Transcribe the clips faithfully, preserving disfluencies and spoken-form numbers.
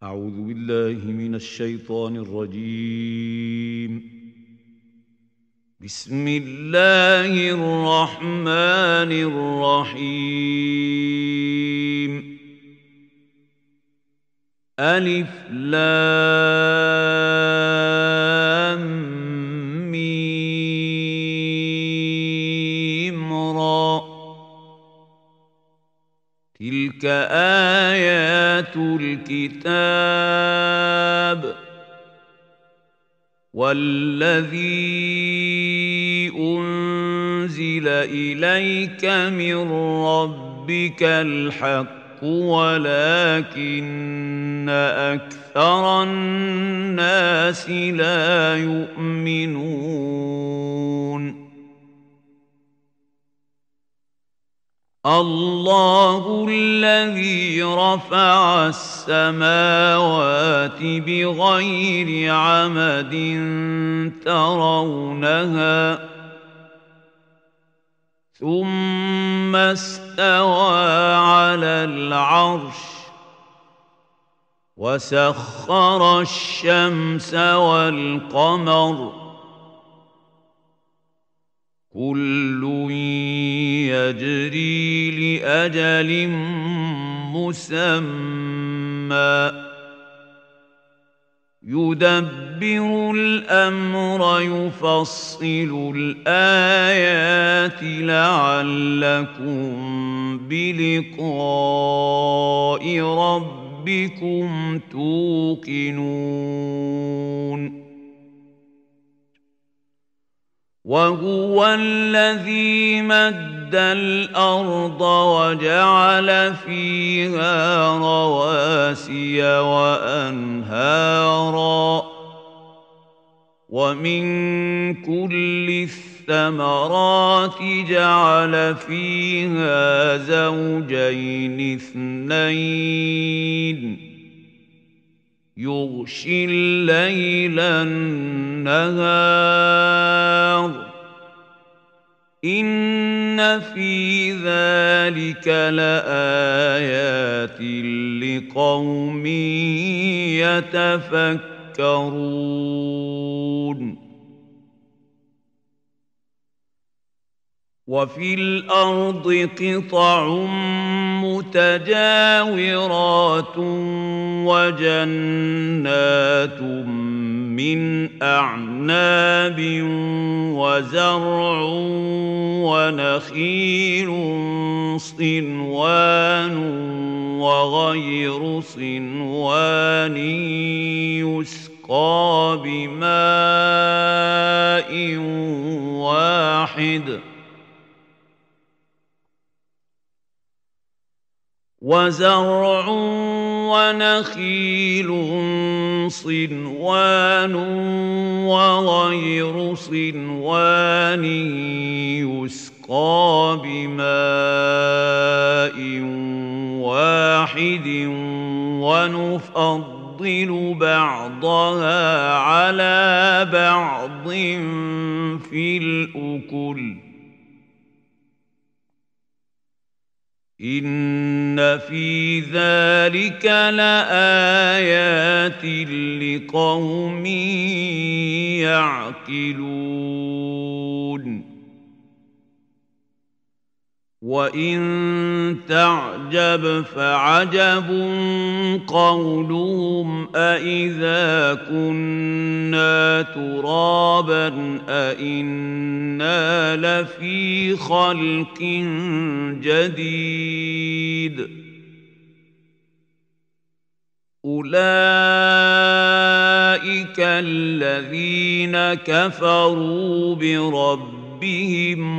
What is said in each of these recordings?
أعوذ بالله من الشيطان الرجيم. بسم الله الرحمن الرحيم. ألف لام ميم را. تلك آيات الكتاب والذي أنزل إليك من ربك الحق ولكن أكثر الناس لا يؤمنون. الله الذي رفع السماوات بغير عمد ترونها ثم استوى على العرش وسخر الشمس والقمر كل يجري لأجل مسمى يدبر الأمر يفصل الآيات لعلكم بلقاء ربكم توقنون. وهو الذي مد الأرض وجعل فيها رواسي وأنهارا ومن كل الثمرات جعل فيها زوجين اثنين يغشي الليل النهار إن في ذلك لآيات لقوم يتفكرون. وفي الأرض قطع متجاورات وجنات من أعناب وزرع ونخيل صنوان وغير صنوان يسقى بماء واحد وزرع ونخيل صنوان وغير صنوان يسقى بماء واحد ونفضل بعضها على بعض في الأكل إن في ذلك لآيات لقوم يعقلون. وإن تعجب فعجب قولهم أإذا كنا ترابا أإنا لفي خلق جديد أولئك الذين كفروا بربهم بهم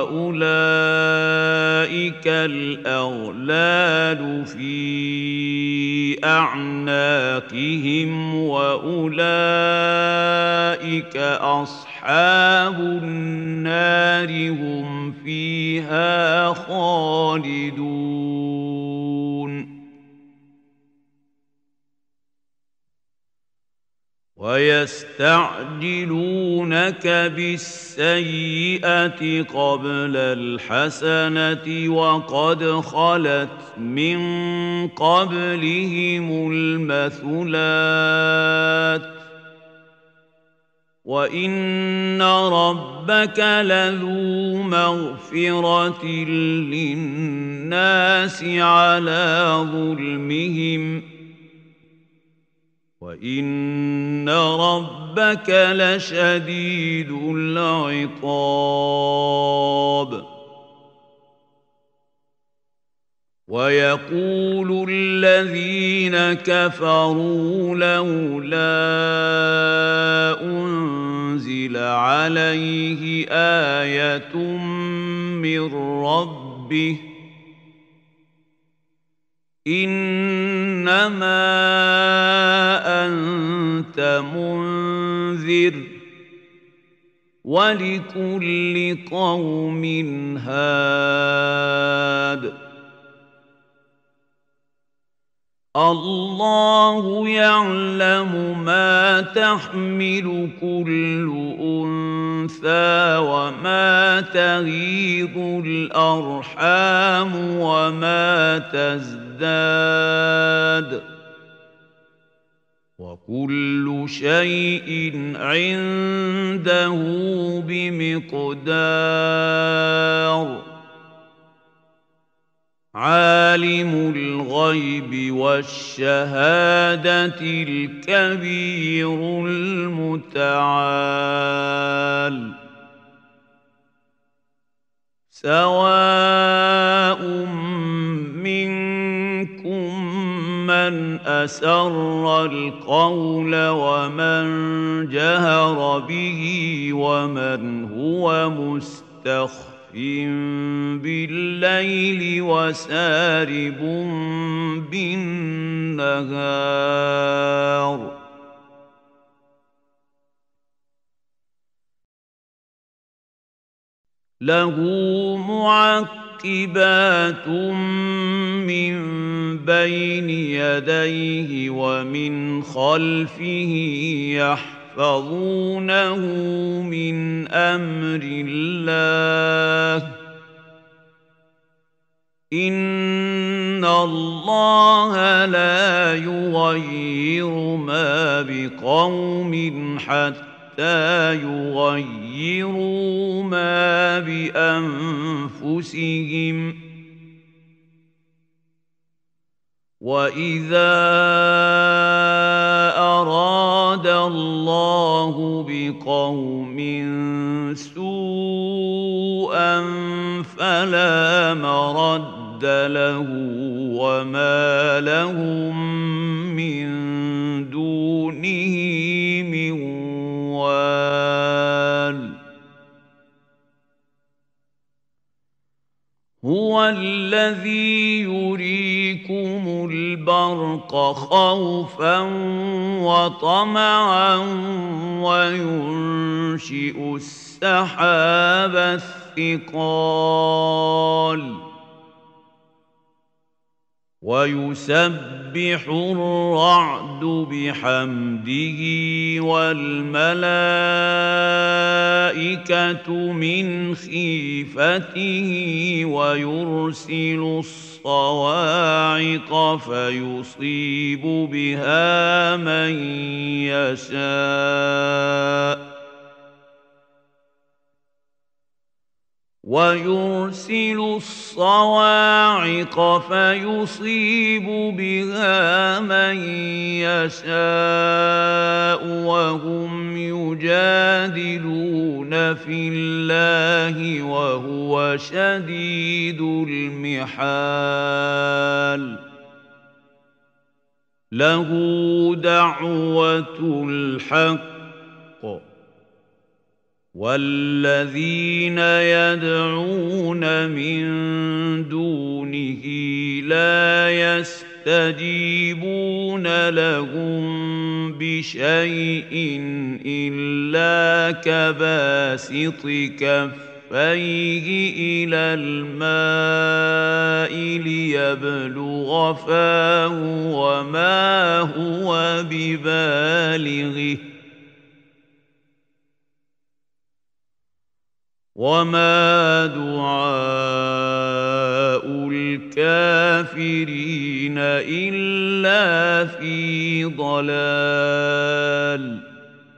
وأولئك الأغلال في أعناقهم وأولئك أصحاب النار هم فيها خالدون. ويستعجلونك بالسيئة قبل الحسنة وقد خلت من قبلهم المثلات وإن ربك لذو مغفرة للناس على ظلمهم وإن ربك لشديد العقاب ويقول الذين كفروا لولا أنزل عليه آية من ربه إنما أنت منذر ولكل قوم هاد الله يعلم ما تحمل كل أنثى وما تغيض الأرحام وما تزداد وكل شيء عنده بمقدار عالم الغيب والشهادة الكبير المتعال سواء منكم من أسر القول ومن جهر به ومن هو مستخف بالليل وسارب بالنهار له معقبات من بين يديه ومن خلفه يحفظونه من أمر الله إن الله لا يغير ما بقوم حتى يغيروا ما بأنفسهم وإذا أراد الله بقوم سوءا فلا مرد له وما لهم من دونه من وال هو الذي يريكم البرق خوفا وطمعا وينشئ السحاب الثقال ويسبح الرعد بحمده والملائكة من خيفته ويرسل الصواعق فيصيب بها من يشاء ويرسل الصواعق فيصيب بها من يشاء وهم يجادلون في الله وهو شديد المحال له دعوة الحق والذين يدعون من دونه لا يستجيبون لهم بشيء إلا كباسط كفيه إلى الماء ليبلغ فاه وما هو ببالغه وما دعاء الكافرين إلا في ضلال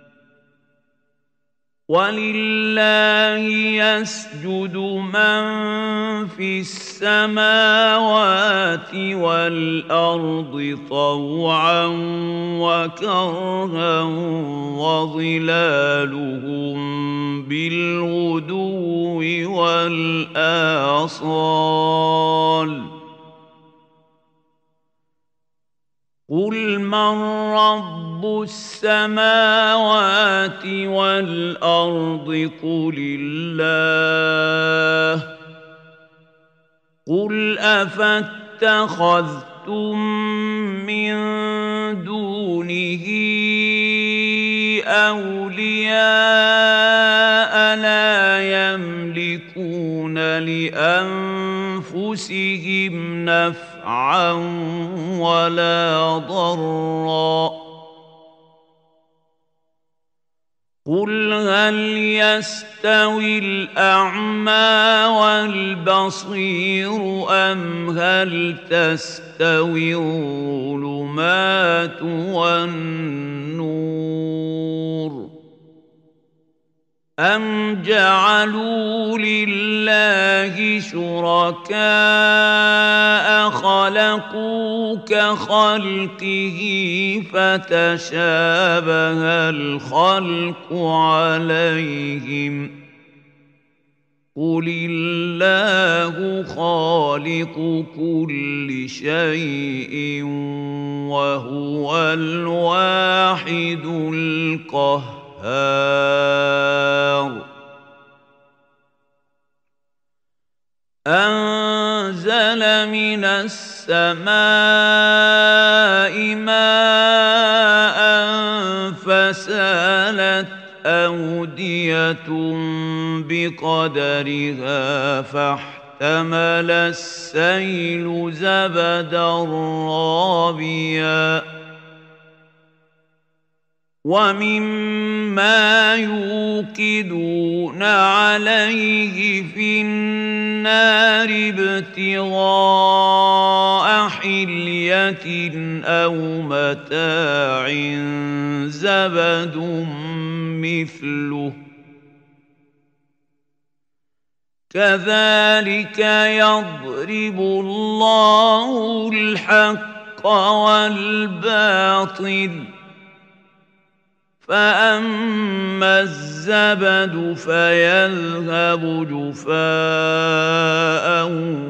ولله يسجد من في السماوات والأرض طوعا وكرها وظلالهم بالغدو والآصال قل من رب السماوات والأرض قل الله قل أفاتخذتم من دونه أولياء لا يملكون لأنفسهم نفعا ولا ضرا قل هل يستوي الأعمى والبصير أم هل تستوي الظلمات والنور أم جعلوا لله شركاء خلقوا كخلقه فتشابه الخلق عليهم قل الله خالق كل شيء وهو الواحد القهار أنزل من السماء ماء فسالت أودية بقدرها فاحتمل السيل زبدا رابيا ومما يوقدون عليه في النار ابتغاء حلية أو متاع زبد مثله كذلك يضرب الله الحق والباطل فأما الزبد فيذهب جفاء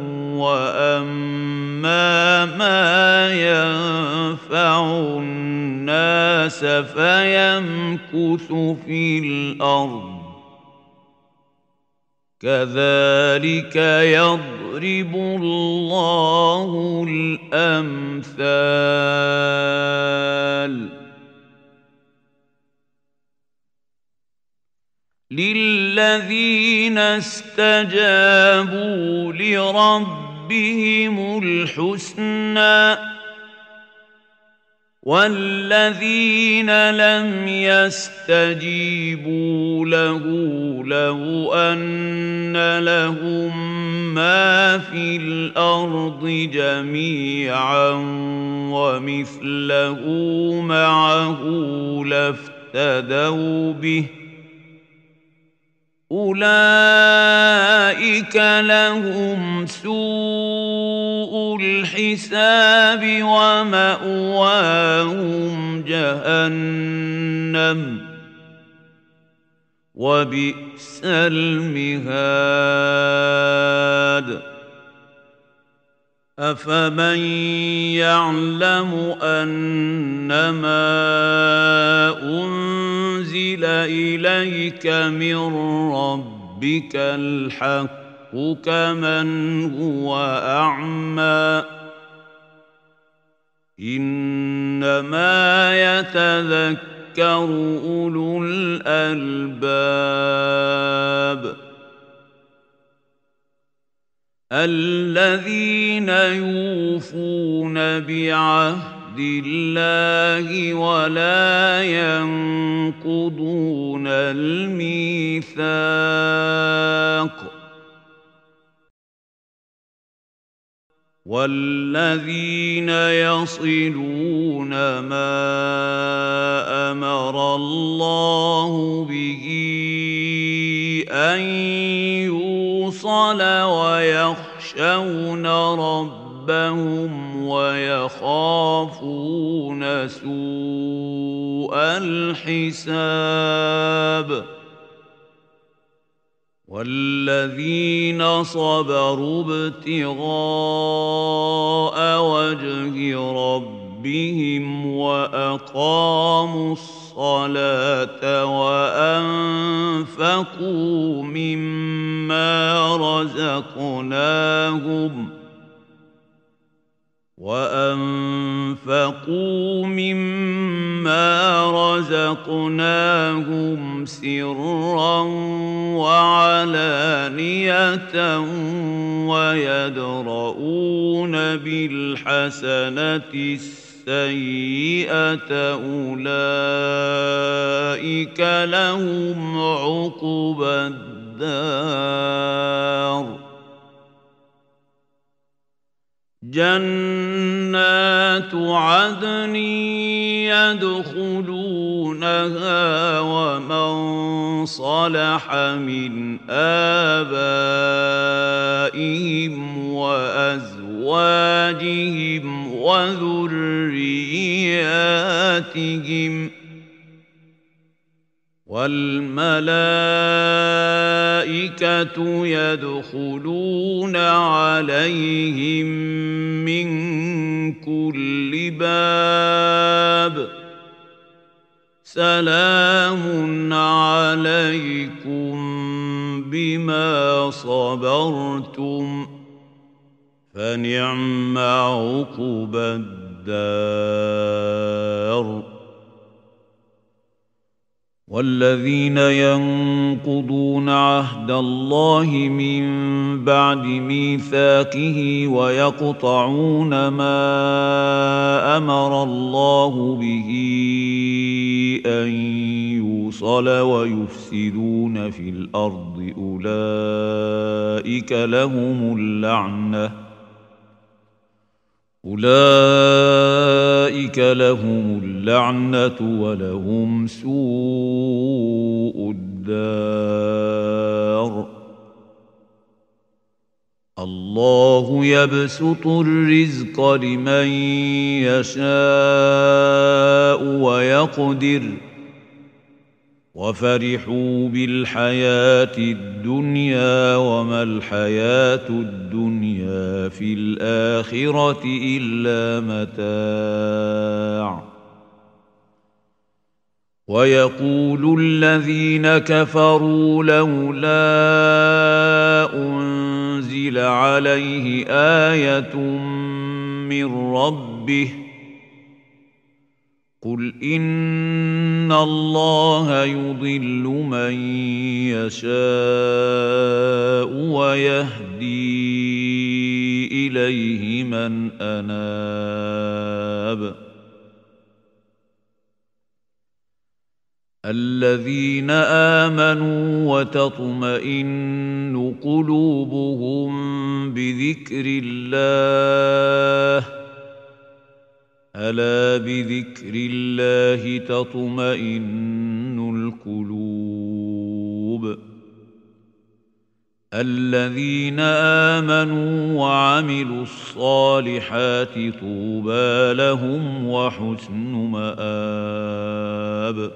وأما ما ينفع الناس فيمكث في الأرض كذلك يضرب الله الأمثال للذين استجابوا لربهم الحسنى والذين لم يستجيبوا له لو أن لهم ما في الأرض جميعا ومثله معه لافتدوا به أولئك لهم سوء الحساب ومأواهم جهنم وبئس المهاد أفمن يعلم أنما أنزل إليك من ربك الحق كمن هو أعمى إنما يتذكر أولو الألباب الذين يوفون بعهد الله ولا ينقضون الميثاق والذين يصلون ما أمر الله به أن يوصل ويخشون ربهم ويخافون سوء الحساب والذين صبروا ابتغاء وجه ربهم وأقاموا الصلاة وأنفقوا مما رزقناهم وأنفقوا مما رزقناهم سرا وعلانية ويدرؤون بالحسنة السيئة أولئك لهم عقبى الدار جنات عدن يدخلونها ومن صلح من آبائهم وأزواجهم وذرياتهم والملائكة يدخلون عليهم من كل باب سلام عليكم بما صبرتم فنعم عقبى الدار والذين ينقضون عهد الله من بعد ميثاقه ويقطعون ما أمر الله به أن يوصل ويفسدون في الأرض أولئك لهم اللعنة أولئك لهم اللعنة ولهم سوء الدار الله يبسط الرزق لمن يشاء ويقدر وفرحوا بالحياة الدنيا وما الحياة الدنيا في الآخرة إلا متاع ويقول الذين كفروا لولا أنزل عليه آية من ربه قل إن الله يضل من يشاء ويهدي إليه من أناب الذين آمنوا وتطمئن قلوبهم بذكر الله ألا بذكر الله تطمئن القلوب الذين آمنوا وعملوا الصالحات طوبى لهم وحسن مآب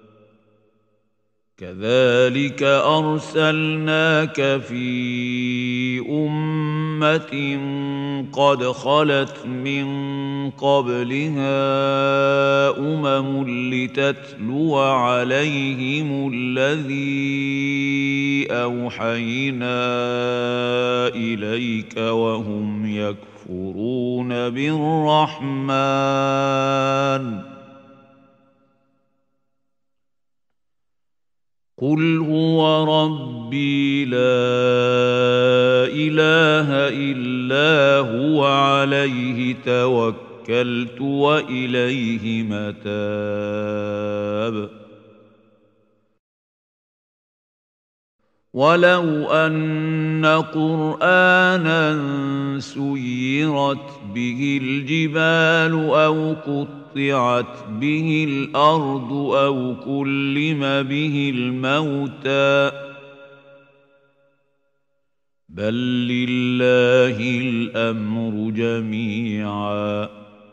كذلك أرسلناك في أمة قد خلت من قبلها أمم لتتلو عليهم الذي أوحينا إليك وهم يكفرون بالرحمن قل هو ربي لا إله إلا هو عليه توكلت توكلت وإليه متاب ولو أن قرآنا سيرت به الجبال أو قطعت به الأرض أو كلم به الموتى بل لله الأمر جميعا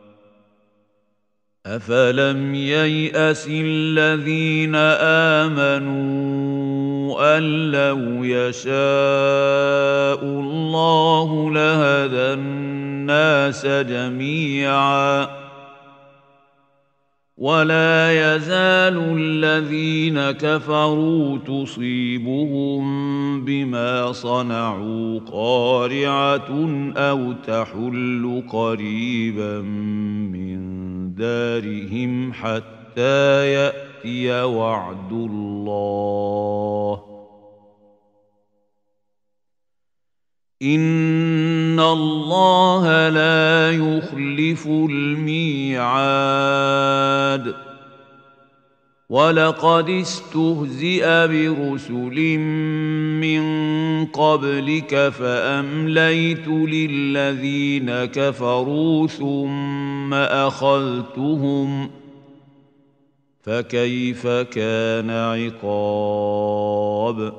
أفلم ييأس الذين آمنوا أن لو يشاء الله لهدى الناس جميعا ولا يزال الذين كفروا تصيبهم بما صنعوا قارعة أو تحل قريبا من دارهم حتى يأتي وعد الله إن الله لا يخلف الميعاد ولقد استهزئ برسل من قبلك فأمليت للذين كفروا ثم أخذتهم فكيف كان عقاب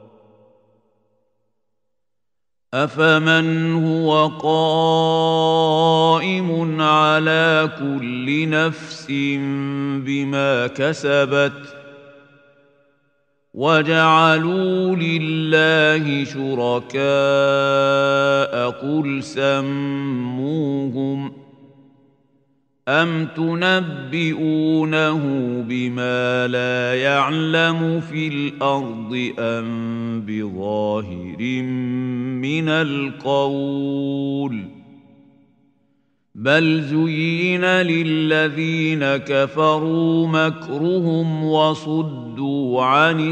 أفمن هو قائم على كل نفس بما كسبت وجعلوا لله شركاء قل سموهم أم تنبئونه بما لا يعلم في الأرض أم بظاهر من القول بل زين للذين كفروا مكرهم وصدوا عن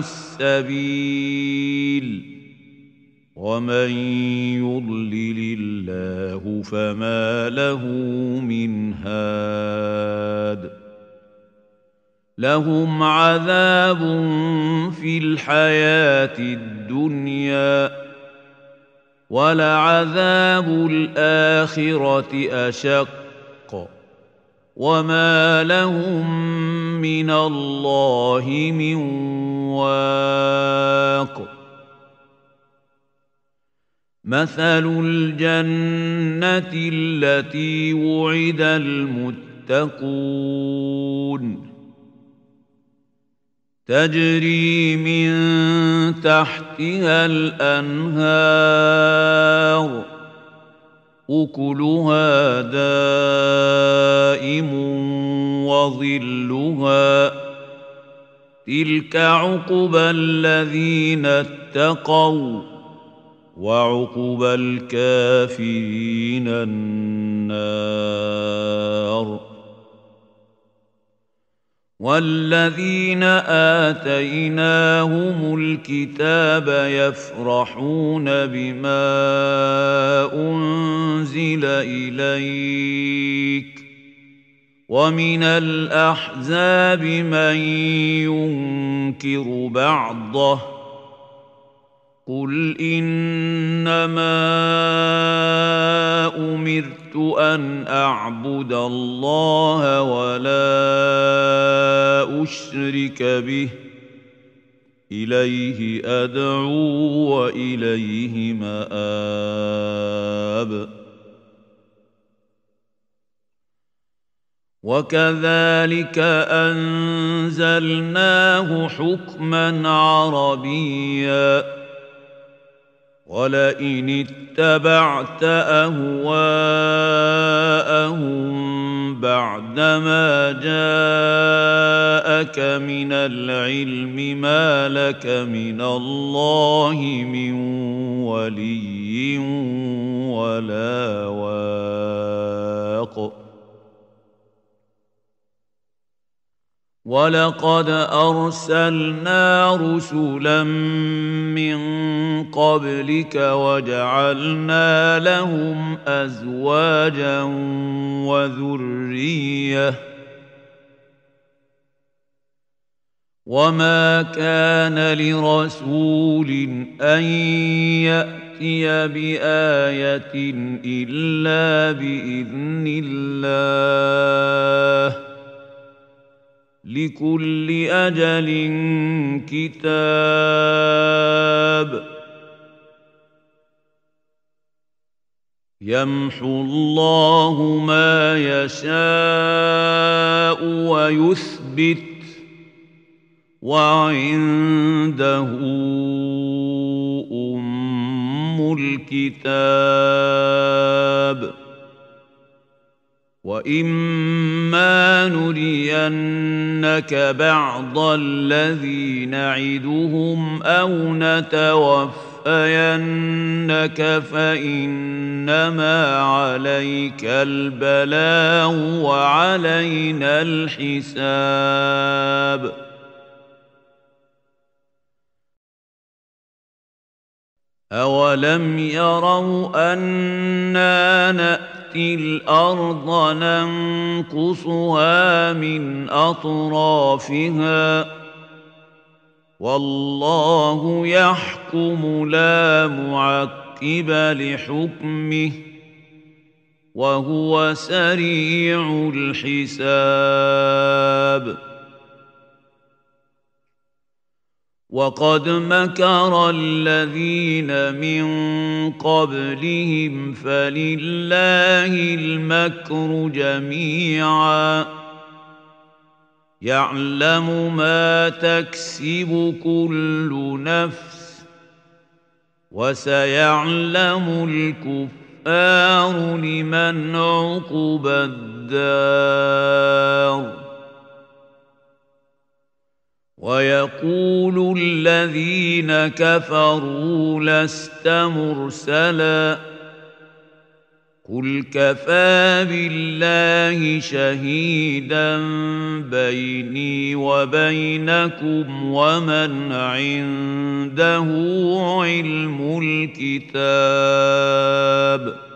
السبيل ومن يضلل الله فما له من هاد لهم عذاب في الحياة الدنيا ولعذاب الآخرة أشق وما لهم من الله من واق مثل الجنة التي وعد المتقون تجري من تحتها الأنهار أكلها دائم وظلها تلك عقبى الذين اتقوا وعقبى الكافرين النار والذين آتيناهم الكتاب يفرحون بما أنزل إليك ومن الأحزاب من ينكر بعضه قل إنما أمرت أن أعبد الله ولا أشرك به إليه أدعو وإليه مآب وكذلك أنزلناه حكما عربيا ولئن اتبعت أهواءهم بعدما جاءك من العلم ما لك من الله من ولي ولا واق ولقد أرسلنا رسلا من قبلك وجعلنا لهم أزواجا وذرية وما كان لرسول أن يأتي بآية إلا بإذن الله لكل أجل كتاب يمحو الله ما يشاء ويثبت وعنده أم الكتاب وإما نرينك بعض الذي نعدهم أو نتوفينك فإنما عليك البلاغ وعلينا الحساب أولم يروا أنا نأتي الأرض ننقصها من أطرافها والله يحكم لا معقب لحكمه وهو سريع الحساب وقد مكر الذين من قبلهم فلله المكر جميعا يعلم ما تكسب كل نفس وسيعلم الكفار لمن عقبى الدار ويقول الذين كفروا لست مرسلا قل كفى بالله شهيدا بيني وبينكم ومن عنده علم الكتاب